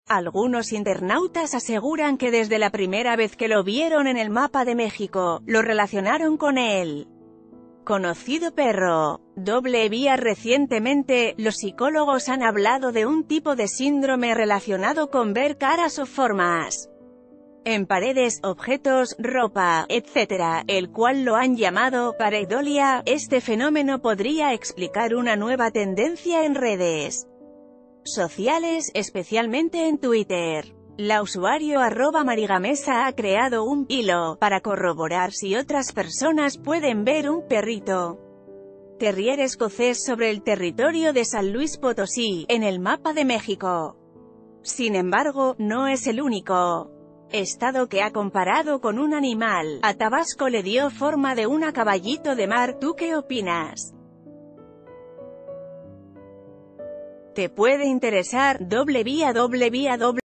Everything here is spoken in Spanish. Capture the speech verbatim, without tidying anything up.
Algunos internautas aseguran que desde la primera vez que lo vieron en el mapa de México, lo relacionaron con él. Conocido perro. Doble vía. Recientemente, los psicólogos han hablado de un tipo de síndrome relacionado con ver caras o formas en paredes, objetos, ropa, etcétera, el cual lo han llamado pareidolia. Este fenómeno podría explicar una nueva tendencia en redes sociales, especialmente en Twitter. La usuario arroba marigamesa ha creado un hilo para corroborar si otras personas pueden ver un perrito terrier escocés sobre el territorio de San Luis Potosí, en el mapa de México. Sin embargo, no es el único estado que ha comparado con un animal. A Tabasco le dio forma de un caballito de mar. ¿Tú qué opinas? Te puede interesar. Doble vía. Doble vía. Doble